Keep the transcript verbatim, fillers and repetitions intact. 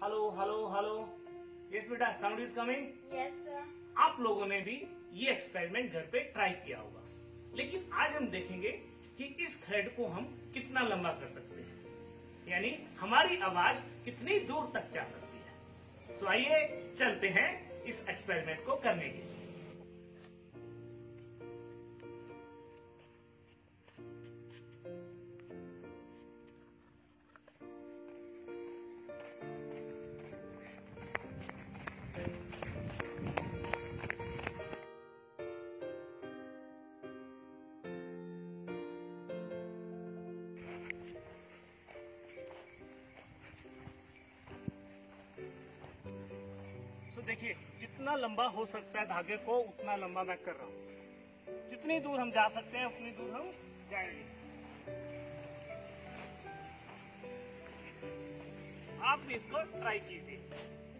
Hello hello hello. Yes बेटा, sound is coming. Yes sir. आप लोगों ने भी ये एक्सपेरिमेंट घर पे ट्राई किया होगा, लेकिन आज हम देखेंगे कि इस थ्रेड को हम कितना लंबा कर सकते हैं, यानी हमारी आवाज कितनी दूर तक जा सकती है। तो आइए चलते हैं इस एक्सपेरिमेंट को करने के लिए। तो देखिए, जितना लंबा हो सकता है धागे को उतना लंबा मैं कर रहा हूँ। जितनी दूर हम जा सकते हैं उतनी दूर हम जाएंगे। आप भी इसको ट्राई कीजिए।